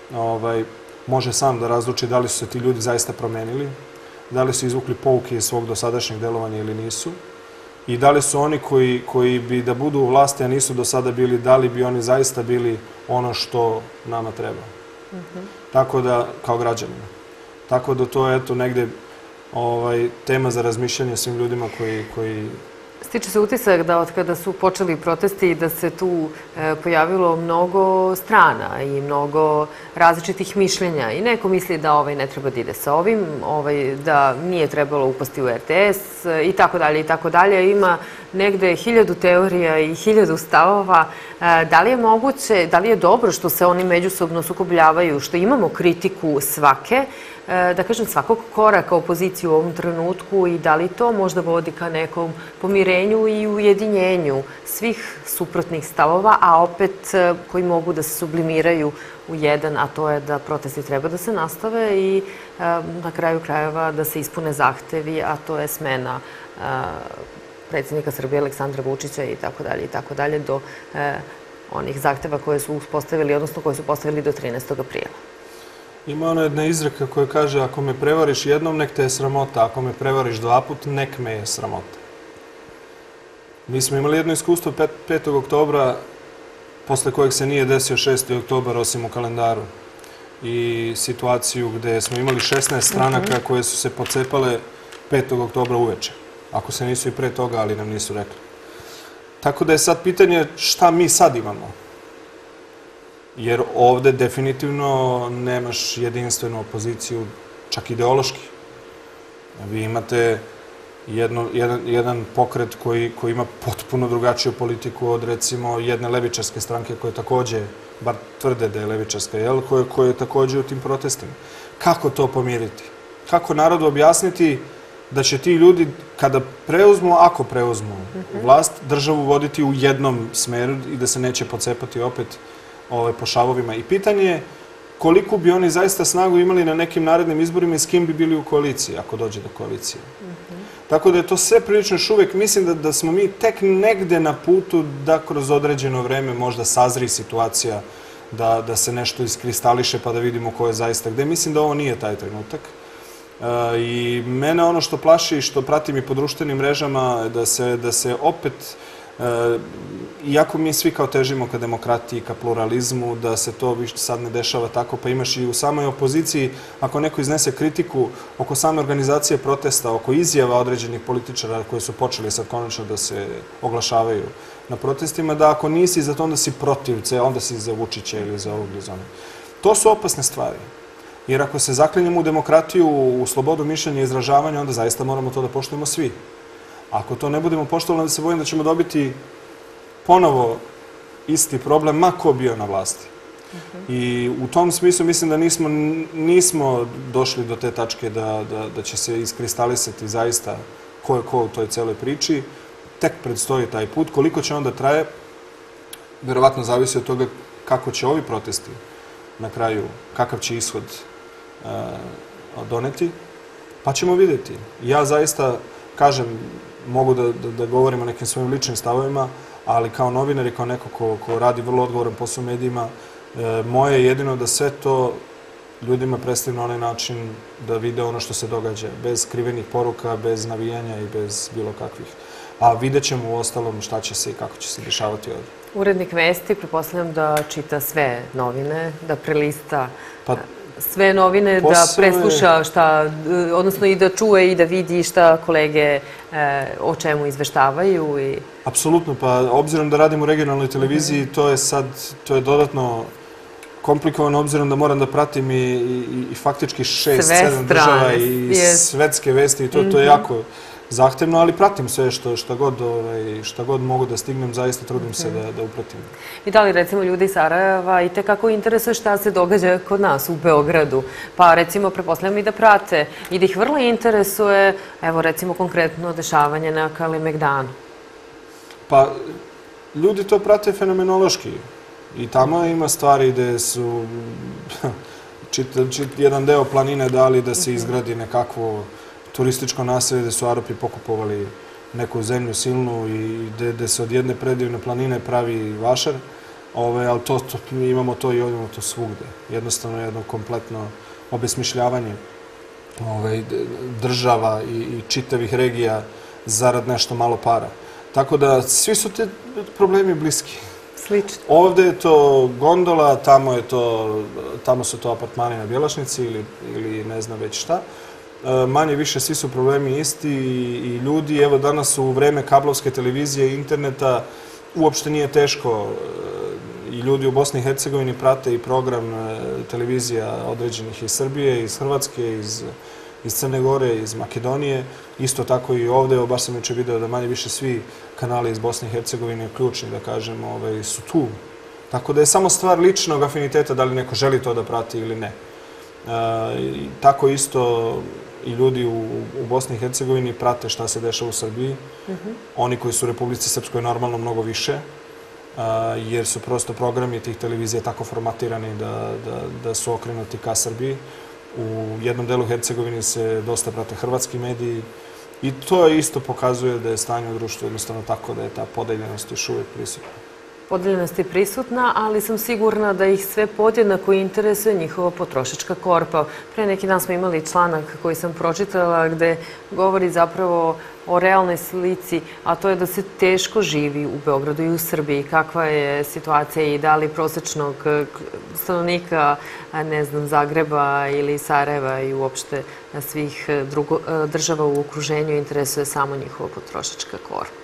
može sam da razluči da li su se ti ljudi zaista promenili, da li su izvukli pouke iz svog dosadašnjeg delovanja ili nisu i da li su oni koji bi da budu u vlasti, a nisu do sada bili, da li bi oni zaista bili ono što nama treba. Tako da, kao građanima. Tako da to je, eto, negde tema za razmišljanje svim ljudima koji... Stiče se utisak da od kada su počeli protesti da se tu pojavilo mnogo strana i mnogo različitih mišljenja. I neko misli da ne treba da ide sa ovim, da nije trebalo upasti u RTS i tako dalje i tako dalje. Ima negde 1000 teorija i 1000 stavova. Da li je moguće, da li je dobro što se oni međusobno sukobljavaju, što imamo kritiku svake, da kažem, svakog koraka opozicije u ovom trenutku i da li to možda vodi ka nekom pomirenju i ujedinjenju svih suprotnih stavova, a opet koji mogu da se sublimiraju u jedan, a to je da protesti treba da se nastave i na kraju krajeva da se ispune zahtevi, a to je smena predsjednika Srbije Aleksandra Vučića i tako dalje do onih zahteva koje su uspostavili, odnosno koje su postavili do 13. aprila. Ima ona jedna izreka koja kaže ako me prevariš jednom, nek te je sramota, ako me prevariš 2 puta, nek me je sramota. Mi smo imali jedno iskustvo 5. oktobra, posle kojeg se nije desio 6. oktobar osim u kalendaru. I situaciju gde smo imali 16 stranaka koje su se pocepale 5. oktobra uveče. Ako se nisu i pre toga, ali nam nisu rekli. Tako da je sad pitanje šta mi sad imamo. Jer ovde definitivno nemaš jedinstvenu opoziciju, čak ideološki. Vi imate jedan pokret koji ima potpuno drugačiju politiku od, recimo, jedne levičarske stranke koje takođe, bar tvrde da je levičarska, koje je takođe u tim protestima. Kako to pomiriti? Kako narodu objasniti da će ti ljudi, kada preuzmu, ako preuzmu vlast, državu voditi u jednom smeru i da se neće pocepati opet po šavovima. I pitanje je koliko bi oni zaista snagu imali na nekim narednim izborima i s kim bi bili u koaliciji, ako dođe do koalicije. Tako da je to sve prilično još uvek, mislim da smo mi tek negde na putu da kroz određeno vreme možda sazri situacija da se nešto iskristališe pa da vidimo ko je zaista gde. Mislim da ovo nije taj trenutak. I mene ono što plaši i što pratim i po društvenim mrežama da se opet, iako mi svi kao težimo ka demokratiji, ka pluralizmu, da se to više sad ne dešava tako, pa imaš i u samoj opoziciji, ako neko iznese kritiku oko same organizacije protesta, oko izjava određenih političara koji su počeli sad konačno da se oglašavaju na protestima, da ako nisi za to, onda si protiv, onda si za Vučića ili za ovog ili za onog. To su opasne stvari. Jer ako se zaklinjemo u demokratiju, u slobodu mišljenja i izražavanja, onda zaista moramo to da poštujemo svi. Ako to ne budemo poštovali, onda se bojim da ćemo dobiti ponovo isti problem, ma ko bio na vlasti. I u tom smislu mislim da nismo došli do te tačke da će se iskristalisati zaista ko je ko u toj celoj priči. Tek predstoji taj put. Koliko će onda traje, verovatno zavisi od toga kako će ovi protesti na kraju, kakav će ishod doneti, pa ćemo vidjeti. Ja zaista, kažem, mogu da govorim o nekim svojim ličnim stavovima, ali kao novinar i kao neko ko radi vrlo odgovoran posao u medijima, moje je jedino da sve to ljudima predstavim na onaj način da vide ono što se događa, bez skrivenih poruka, bez navijanja i bez bilo kakvih. A vidjet ćemo u ostalom šta će se i kako će se dešavati ovdje. Urednik vesti, pretpostavljam da čita sve novine, da prelista sve novine, da presluša šta, odnosno i da čuje i da vidi šta kolege o čemu izveštavaju. Apsolutno, pa obzirom da radim u regionalnoj televiziji, to je dodatno komplikovano, obzirom da moram da pratim i faktički 6-7 država i svetske vesti i to je jako zahtevno, ali pratim sve šta god mogu da stignem, zaista trudim se da upratim. I da li recimo ljudi iz Sarajeva i tekako interesuje šta se događa kod nas u Beogradu? Pa recimo pretpostavljam i da prate i da ih vrlo interesuje, evo recimo konkretno dešavanje na Kalemegdanu. Pa ljudi to prate fenomenološki. I tamo ima stvari gde su jedan deo planine dali da se izgradi nekakvo turističko naselje gde su Arapi pokupovali neku zemlju silnu i gde se od jedne predivne planine pravi vašar, ali imamo to i imamo to svugde. Jednostavno jedno kompletno obesmišljavanje država i čitavih regija zarad nešto malo para. Tako da svi su te problemi bliski. Slično. Ovde je to gondola, tamo su to apartmani na Bjelašnici ili ne znam već šta. Manje više svi su problemi isti i ljudi, evo danas u vreme kablovske televizije i interneta uopšte nije teško i ljudi u Bosni i Hercegovini prate i program televizija određenih iz Srbije, iz Hrvatske, iz Crne Gore, iz Makedonije. Isto tako i ovde, baš sam juče video da manje više svi kanali iz Bosne i Hercegovine ključni, da kažem, su tu. Tako da je samo stvar ličnog afiniteta da li neko želi to da prati ili ne. Tako isto i ljudi u Bosni i Hercegovini prate šta se dešava u Srbiji. Oni koji su u Republici Srpskoj normalno mnogo više, jer su prosto programi tih televizija tako formatirani da su okrenuti ka Srbiji. U jednom delu Hercegovine se dosta prate hrvatski mediji i to isto pokazuje da je stanje u društvu jednostavno tako da je ta podeljenost još uvijek prisutna. Podeljenost je prisutna, ali sam sigurna da ih sve podjednako interesuje njihova potrošačka korpa. Pre neki dan smo imali članak koji sam pročitala gde govori zapravo o realnoj slici, a to je da se teško živi u Beogradu i u Srbiji. Kakva je situacija i da li prosečnog stanovnika, ne znam, Zagreba ili Sarajeva i uopšte svih država u okruženju interesuje samo njihova potrošačka korpa?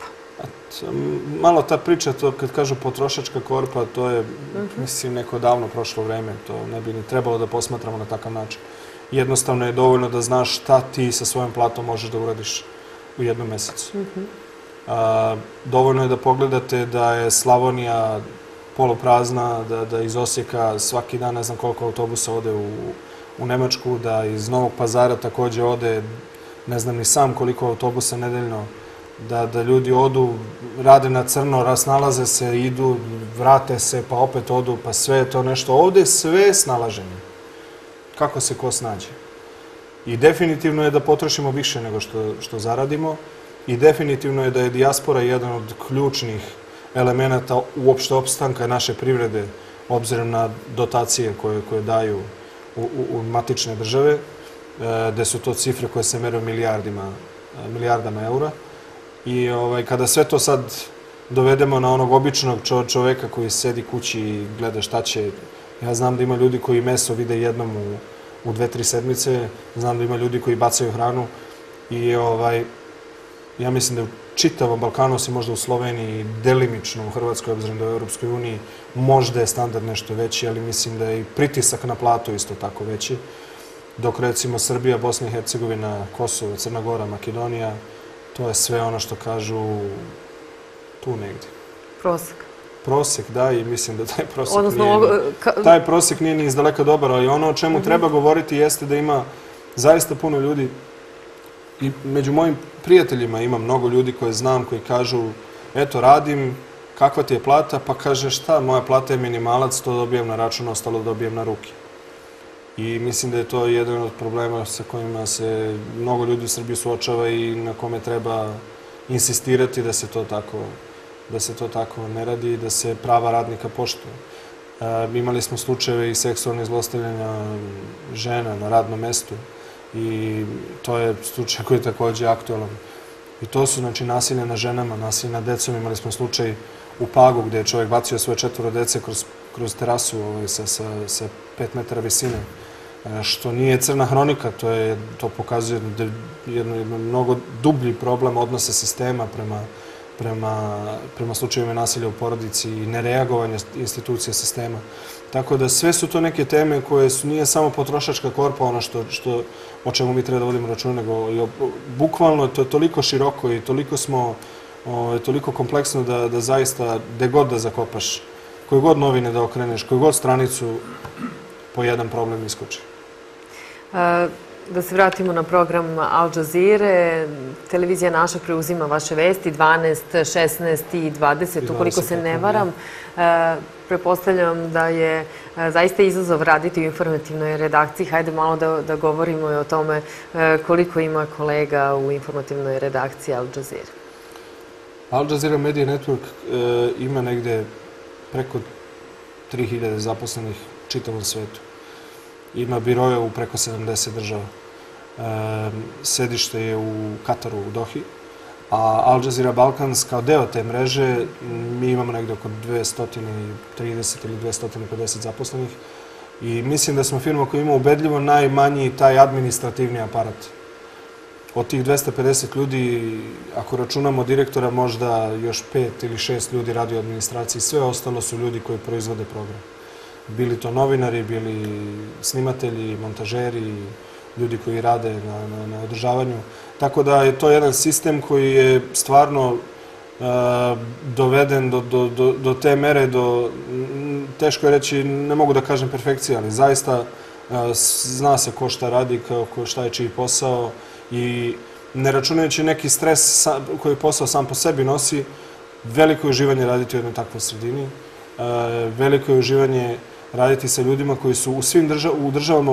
Malo ta priča, to kad kažu potrošačka korpa, to je, mislim, neko davno prošlo vreme. To ne bi ni trebalo da posmatramo na takav način. Jednostavno je dovoljno da znaš šta ti sa svojom platom možeš da uradiš u jednom mesecu. Dovoljno je da pogledate da je Slavonija poluprazna, da iz Osijeka svaki dan ne znam koliko autobusa ode u Nemačku, da iz Novog Pazara također ode ne znam ni sam koliko autobusa nedeljno, da ljudi odu, rade na crno, rasnalaze se, idu, vrate se, pa opet odu, pa sve je to nešto. Ovdje sve je snalaženje. Kako se ko snađe. I definitivno je da potrošimo više nego što zaradimo i definitivno je da je dijaspora jedan od ključnih elemenata uopšte opstanka naše privrede, obzirom na dotacije koje daju u matične države, gde su to cifre koje se mere u milijardama eura. I kada sve to sad dovedemo na onog običnog čoveka koji sedi kući i gleda šta će, ja znam da ima ljudi koji meso vide jednom u 2-3 sedmice, znam da ima ljudi koji bacaju hranu i ja mislim da u čitavom Balkanu, osim možda u Sloveniji, delimično u Hrvatskoj, obzirom da u Europskoj uniji, možda je standard nešto veći, ali mislim da je i pritisak na platu isto tako veći. Dok recimo Srbija, Bosna i Hercegovina, Kosovo, Crna Gora, Makedonija, to je sve ono što kažu tu negdje. Prosek. Prosek, da, i mislim da taj prosek nije ni izdaleka dobar, ali ono o čemu treba govoriti jeste da ima zaista puno ljudi i među mojim prijateljima ima mnogo ljudi koje znam koji kažu eto radim, kakva ti je plata, pa kaže šta, moja plata je minimalac, to dobijam na račun, ostalo dobijam na ruke. I mislim da je to jedan od problema sa kojima se mnogo ljudi u Srbiji suočava i na kome treba insistirati da se to tako ne radi i da se prava radnika poštuju. Imali smo slučajeve i seksualne zlostavljanja žena na radnom mestu i to je slučaj koji je takođe aktualan. I to su, znači, nasilje na ženama, nasilje nad decom. Imali smo slučaj u Pagu gde je čovjek bacio svoje 4 dece kroz terasu sa 5 metara visine, što nije crna hronika, to pokazuje jedno mnogo dublji problem odnosa sistema prema slučajevima nasilja u porodici i nereagovanja institucija sistema. Tako da sve su to neke teme koje nije samo potrošačka korpa, ono o čemu mi treba da vodimo računa, nego bukvalno to je toliko široko i toliko kompleksno da zaista gde god da zakopaš, koje god novine da okreneš, koju god stranicu, po jedan problem iskoči. Da se vratimo na program Al Jazeera, televizija naša preuzima vaše vesti, 12, 16 i 20, ukoliko se ne varam. Prepostavljam da je zaista izazov raditi u informativnoj redakciji. Hajde malo da govorimo i o tome koliko ima kolega u informativnoj redakciji Al Jazeera. Al Jazeera Media Network ima negde preko 3000 zaposlenih u čitavom svetu. Ima biroje u preko 70 država. Sedište je u Kataru, u Dohi, a Al Jazeera Balkans kao deo te mreže mi imamo negde oko 230 ili 250 zaposlenih i mislim da smo firma koja ima ubedljivo najmanji taj administrativni aparat. Od tih 250 ljudi, ako računamo direktora, možda još 5 ili 6 ljudi radi u administraciji, sve ostalo su ljudi koji proizvode program. Bili to novinari, bili snimatelji, montažeri, ljudi koji rade na održavanju. Tako da je to jedan sistem koji je stvarno doveden do te mere, teško je reći, ne mogu da kažem perfekcije, ali zaista zna se ko šta radi, šta je čiji posao i ne računajući neki stres koji posao sam po sebi nosi, veliko je uživanje raditi u jednoj takvoj sredini, veliko je uživanje raditi sa ljudima koji su u državama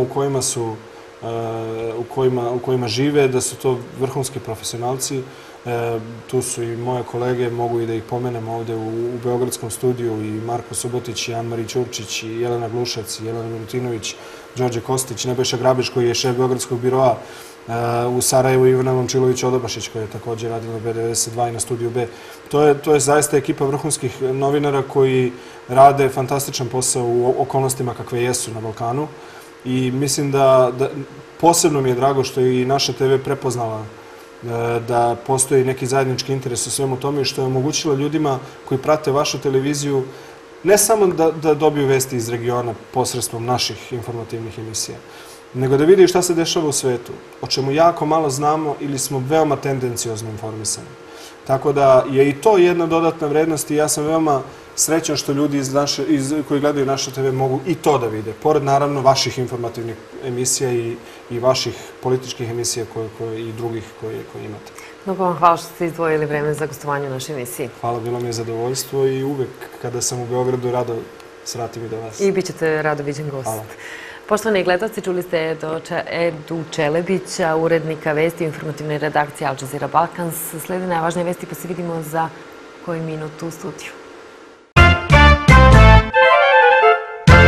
u kojima žive, da su to vrhunski profesionalci. Tu su i moje kolege, mogu i da ih pomenem ovde u Beogradskom studiju, i Marko Subotić, i Ann-Marie Ćurčić, i Jelena Glušac, i Jelena Milutinović, Đorđe Kostić, Nebojša Grabić koji je šef Beogradskog biroa, u Sarajevu Ivana Momčilović-Odobašić koja je također radila na B92 i na Studiju B. To je zaista ekipa vrhunskih novinara koji rade fantastičan posao u okolnostima kakve jesu na Balkanu i mislim da posebno mi je drago što je i naša TV prepoznala da postoji neki zajednički interes u svemu tome i što je omogućila ljudima koji prate vašu televiziju ne samo da dobiju vesti iz regiona posredstvom naših informativnih emisija, nego da vidi šta se dešava u svetu, o čemu jako malo znamo ili smo veoma tendenciozno informisani. Tako da je i to jedna dodatna vrednost i ja sam veoma srećan što ljudi koji gledaju našu TV mogu i to da vide, pored naravno vaših informativnih emisija i vaših političkih emisija i drugih koje imate. Mnogo vam hvala što ste izdvojili vreme za gostovanje u našoj emisiji. Hvala, bilo mi je zadovoljstvo i uvek kada sam u Beogradu rado svratim i do vas. I bit ćete rado viđen gost. Hvala. Poštovani gledalci, čuli ste Edu Čelebića, urednika vesti u informativnoj redakciji Al Jazeera Balkans. Slede najvažnije vesti pa se vidimo za koji minut u studiju.